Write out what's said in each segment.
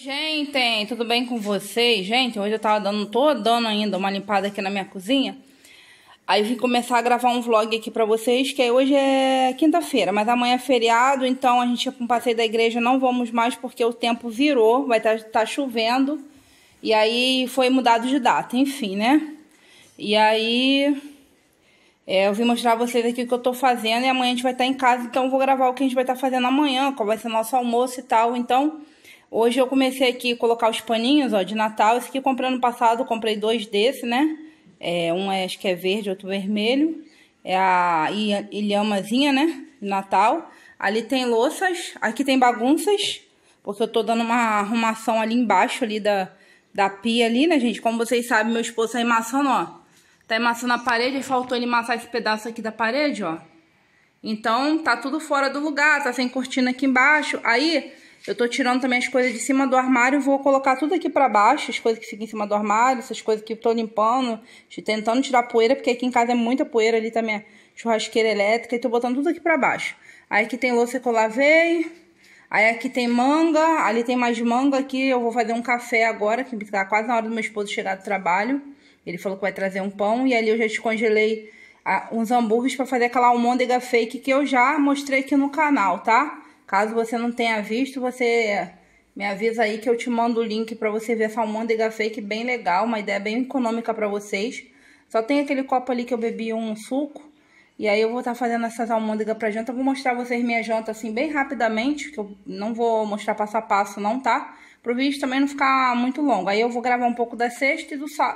Gente, tudo bem com vocês? Gente, hoje eu tô dando ainda uma limpada aqui na minha cozinha. Aí vim começar a gravar um vlog aqui pra vocês, que hoje é quinta-feira, mas amanhã é feriado, então a gente ia pra um passeio da igreja, não vamos mais porque o tempo virou, vai tá chovendo, e aí foi mudado de data, enfim, né? E aí eu vim mostrar a vocês aqui o que eu tô fazendo, e amanhã a gente vai estar em casa, então eu vou gravar o que a gente vai estar fazendo amanhã, qual vai ser o nosso almoço e tal, então... Hoje eu comecei aqui a colocar os paninhos, ó, de Natal. Esse aqui eu comprei ano passado, eu comprei dois desse, né? Um acho que é verde, outro vermelho. É a ilhamazinha, né? De Natal. Ali tem louças, aqui tem bagunças, porque eu tô dando uma arrumação ali embaixo, ali da pia ali, né, gente? Como vocês sabem, meu esposo tá emassando, ó. Tá emassando a parede, faltou ele amassar esse pedaço aqui da parede, ó. Então, tá tudo fora do lugar, tá sem cortina aqui embaixo. Aí... eu tô tirando também as coisas de cima do armário, vou colocar tudo aqui pra baixo, as coisas que ficam em cima do armário, essas coisas que eu tô limpando, tentando tirar poeira, porque aqui em casa é muita poeira, ali tá minha churrasqueira elétrica, e tô botando tudo aqui pra baixo. Aí aqui tem louça que eu lavei, aí aqui tem manga, ali tem mais manga aqui, eu vou fazer um café agora, que tá quase na hora do meu esposo chegar do trabalho, ele falou que vai trazer um pão, e ali eu já descongelei uns hambúrgueres pra fazer aquela almôndega fake que eu já mostrei aqui no canal, tá? Caso você não tenha visto, você me avisa aí que eu te mando o link pra você ver essa almôndega fake bem legal, uma ideia bem econômica pra vocês. Só tem aquele copo ali que eu bebi um suco, e aí eu vou estar fazendo essas almôndegas pra janta. Eu vou mostrar pra vocês minha janta assim bem rapidamente, que eu não vou mostrar passo a passo não, tá? Pro vídeo também não ficar muito longo. Aí eu vou gravar um pouco da sexta e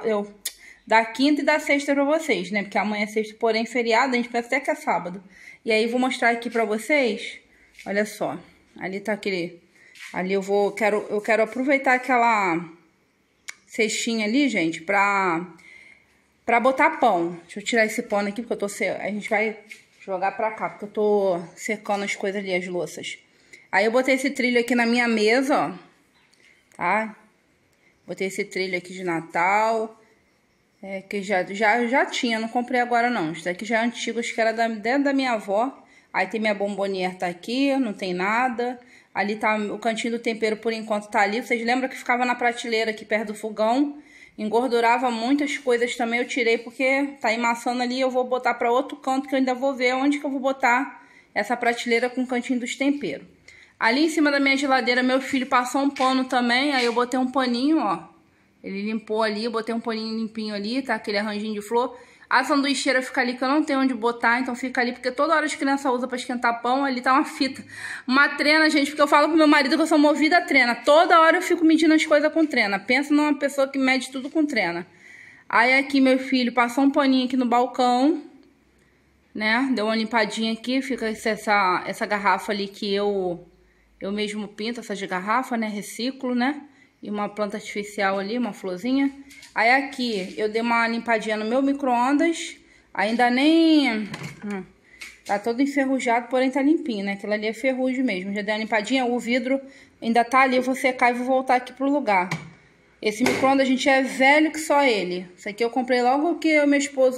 da quinta e da sexta pra vocês, né? Porque amanhã é sexta, porém feriado, a gente pensa até que é sábado. E aí eu vou mostrar aqui pra vocês... Olha só, ali tá aquele... Ali eu quero aproveitar aquela cestinha ali, gente, pra botar pão. Deixa eu tirar esse pano aqui, porque a gente vai jogar pra cá, porque eu tô secando as coisas ali, as louças. Aí eu botei esse trilho aqui na minha mesa, ó, tá? Botei esse trilho aqui de Natal, que já tinha, não comprei agora não. Isso daqui já é antigo, acho que era dentro da minha avó. Aí tem minha bombonière, tá aqui, não tem nada. Ali tá o cantinho do tempero, por enquanto tá ali. Vocês lembram que ficava na prateleira aqui perto do fogão? Engordurava muitas coisas também, eu tirei porque tá emassando ali. Eu vou botar pra outro canto que eu ainda vou ver onde que eu vou botar essa prateleira com o cantinho dos temperos. Ali em cima da minha geladeira, meu filho passou um pano também, aí eu botei um paninho, ó. Ele limpou ali, eu botei um paninho limpinho ali, tá? Aquele arranjinho de flor. A sanduicheira fica ali que eu não tenho onde botar, então fica ali, porque toda hora as crianças usam pra esquentar pão, ali tá uma fita. Uma trena, gente, porque eu falo pro meu marido que eu sou movida a trena. Toda hora eu fico medindo as coisas com trena. Pensa numa pessoa que mede tudo com trena. Aí aqui meu filho passou um paninho aqui no balcão, né? Deu uma limpadinha aqui, fica essa garrafa ali que eu mesmo pinto, essas garrafas, né? Reciclo, né? E uma planta artificial ali, uma florzinha. Aí aqui eu dei uma limpadinha no meu micro-ondas. Ainda nem... tá todo enferrujado, porém tá limpinho, né? Aquilo ali é ferrugem mesmo. Já dei uma limpadinha, o vidro ainda tá ali. Eu vou secar e vou voltar aqui pro lugar. Esse micro-ondas, gente, é velho que só ele. Isso aqui eu comprei logo que eu e meu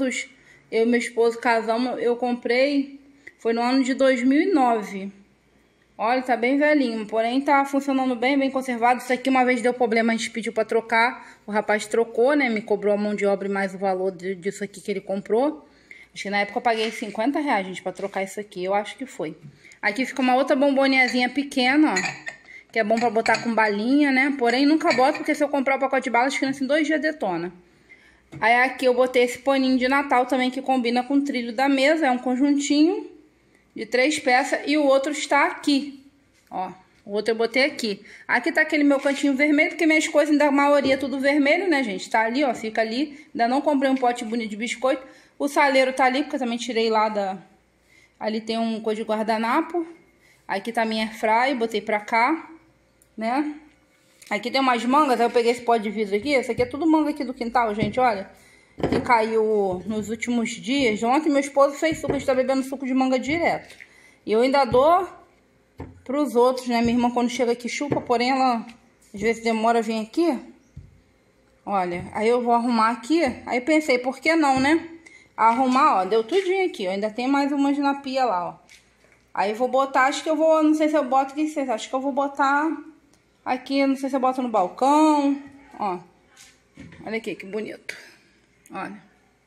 esposo casamos. Eu comprei, foi no ano de 2009. Olha, tá bem velhinho, porém tá funcionando bem conservado. Isso aqui uma vez deu problema, a gente pediu pra trocar. O rapaz trocou, né? Me cobrou a mão de obra e mais o valor disso aqui que ele comprou. Acho que na época eu paguei 50 reais, gente, pra trocar isso aqui. Eu acho que foi. Aqui fica uma outra bomboniazinha pequena, ó. Que é bom pra botar com balinha, né? Porém nunca boto, porque se eu comprar o pacote de bala, as crianças em 2 dias detona. Aí aqui eu botei esse paninho de Natal também, que combina com o trilho da mesa. É um conjuntinho de 3 peças, e o outro está aqui, ó, o outro eu botei aqui. Aqui tá aquele meu cantinho vermelho, porque minhas coisas, ainda a maioria tudo vermelho, né, gente, tá ali, ó, fica ali. Ainda não comprei um pote bonito de biscoito. O saleiro tá ali, porque eu também tirei lá ali tem um coisa de guardanapo. Aqui tá a minha airfryer, botei pra cá, né. Aqui tem umas mangas, aí eu peguei esse pote de vidro aqui. Esse aqui é tudo manga aqui do quintal, gente, olha. Que caiu nos últimos dias. Ontem meu esposo fez suco, a gente tá bebendo suco de manga direto. E eu ainda dou pros outros, né? Minha irmã quando chega aqui chupa, porém ela às vezes demora a vir aqui. Olha, aí eu vou arrumar aqui. Aí pensei, por que não, né? Arrumar, ó, deu tudinho aqui, ó. Ainda tem mais umas na pia lá, ó. Aí eu vou botar, acho que eu vou, não sei se eu boto, o que vocês acham? Acho que eu vou botar Aqui, não sei se eu boto no balcão. Ó. Olha aqui, que bonito. Olha.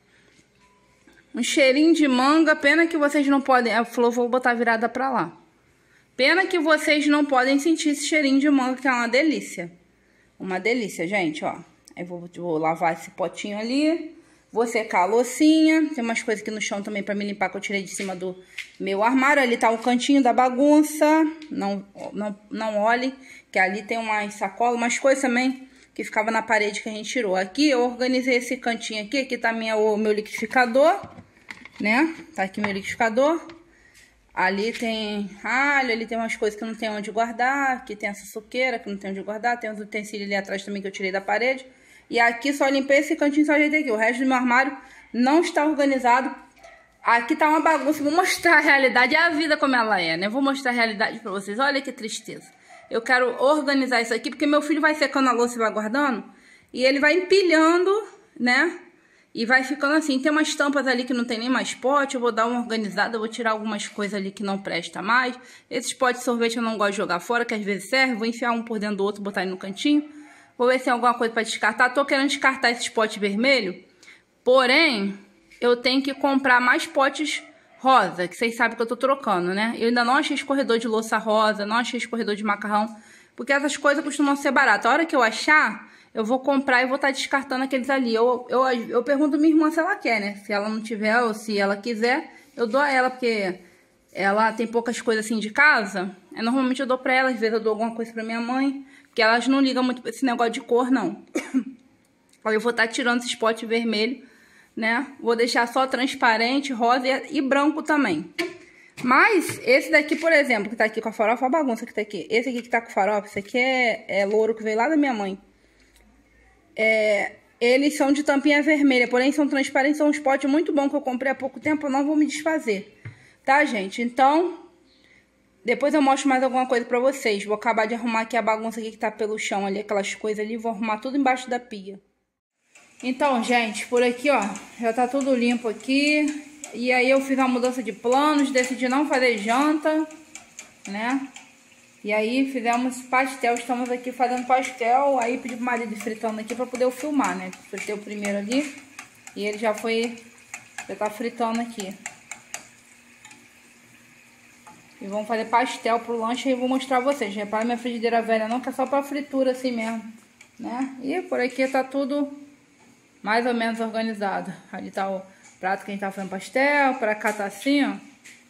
Um cheirinho de manga. Pena que vocês não podem... A flor vou botar virada pra lá. Pena que vocês não podem sentir esse cheirinho de manga, que é uma delícia. Uma delícia, gente, ó. Aí vou lavar esse potinho ali. Vou secar a loucinha. Tem umas coisas aqui no chão também pra me limpar, que eu tirei de cima do meu armário. Ali tá o cantinho da bagunça. Não olhe, que ali tem umas sacolas, umas coisas também que ficava na parede que a gente tirou. Aqui eu organizei esse cantinho aqui. Aqui tá o meu liquidificador, né? Tá aqui meu liquidificador. Ali tem alho, ali tem umas coisas que não tem onde guardar. Aqui tem essa suqueira que não tem onde guardar. Tem uns utensílios ali atrás também que eu tirei da parede. E aqui só limpei esse cantinho, só ajeitei aqui. O resto do meu armário não está organizado. Aqui tá uma bagunça. Vou mostrar a realidade, a vida como ela é, né? Vou mostrar a realidade pra vocês. Olha que tristeza. Eu quero organizar isso aqui, porque meu filho vai secando a louça e vai guardando. E ele vai empilhando, né? E vai ficando assim. Tem umas tampas ali que não tem nem mais pote. Eu vou dar uma organizada. Eu vou tirar algumas coisas ali que não presta mais. Esses potes de sorvete eu não gosto de jogar fora, que às vezes serve. Vou enfiar um por dentro do outro, botar ele no cantinho. Vou ver se tem alguma coisa para descartar. Tô querendo descartar esses potes vermelhos. Porém, eu tenho que comprar mais potes rosa, que vocês sabem que eu tô trocando, né? Eu ainda não achei escorredor de louça rosa, não achei escorredor de macarrão, porque essas coisas costumam ser baratas. A hora que eu achar, eu vou comprar e vou estar descartando aqueles ali. Eu pergunto à minha irmã se ela quer, né? Se ela não tiver ou se ela quiser, eu dou a ela, porque ela tem poucas coisas assim de casa. Normalmente eu dou pra ela, às vezes eu dou alguma coisa pra minha mãe, porque elas não ligam muito pra esse negócio de cor, não. Aí eu vou estar tirando esse pote vermelho, né? Vou deixar só transparente, rosa e branco também. Mas esse daqui, por exemplo, que tá aqui com a farofa, a bagunça que tá aqui. Esse aqui que tá com farofa, esse aqui é louro que veio lá da minha mãe. Eles são de tampinha vermelha, porém são transparentes, são uns potes muito bons que eu comprei há pouco tempo, eu não vou me desfazer. Tá, gente? Então, depois eu mostro mais alguma coisa pra vocês. Vou acabar de arrumar aqui a bagunça aqui que tá pelo chão ali, aquelas coisas ali, vou arrumar tudo embaixo da pia. Então, gente, por aqui, ó, já tá tudo limpo aqui. E aí eu fiz uma mudança de planos, decidi não fazer janta, né? E aí fizemos pastel, estamos aqui fazendo pastel. Aí pedi pro marido ir fritando aqui pra poder eu filmar, né? Fritei o primeiro ali e ele já tá fritando aqui. E vamos fazer pastel pro lanche e vou mostrar a vocês. Repara minha frigideira velha não, que é só pra fritura assim mesmo, né? E por aqui tá tudo mais ou menos organizado. Ali tá o prato que a gente tá fazendo pastel. Pra cá tá assim, ó.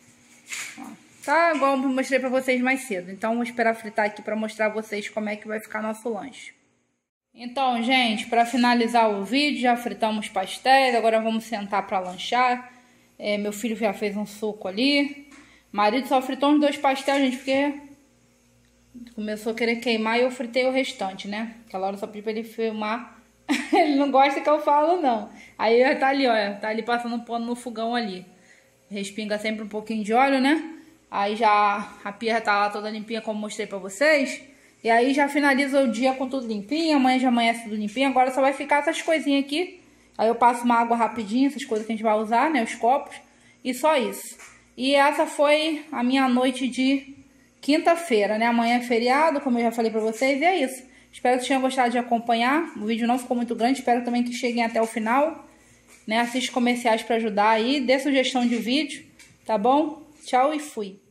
Tá igual eu mostrei pra vocês mais cedo. Então vou esperar fritar aqui pra mostrar a vocês como é que vai ficar nosso lanche. Então, gente, pra finalizar o vídeo, já fritamos pastéis. Agora vamos sentar pra lanchar. Meu filho já fez um suco ali. Marido só fritou uns 2 pastéis, gente, porque começou a querer queimar e eu fritei o restante, né? Aquela hora eu só pedi pra ele filmar. Ele não gosta que eu falo, não. Aí tá ali, ó. Tá ali passando pano no fogão ali. Respinga sempre um pouquinho de óleo, né? Aí já a pia já tá lá toda limpinha, como mostrei pra vocês. E aí já finaliza o dia com tudo limpinho. Amanhã já amanhece tudo limpinho. Agora só vai ficar essas coisinhas aqui. Aí eu passo uma água rapidinho, essas coisas que a gente vai usar, né? Os copos. E só isso. E essa foi a minha noite de quinta-feira, né? Amanhã é feriado, como eu já falei pra vocês. E é isso. Espero que vocês tenham gostado de acompanhar. O vídeo não ficou muito grande. Espero também que cheguem até o final, né? Assiste comerciais pra ajudar aí. Dê sugestão de vídeo, tá bom? Tchau e fui.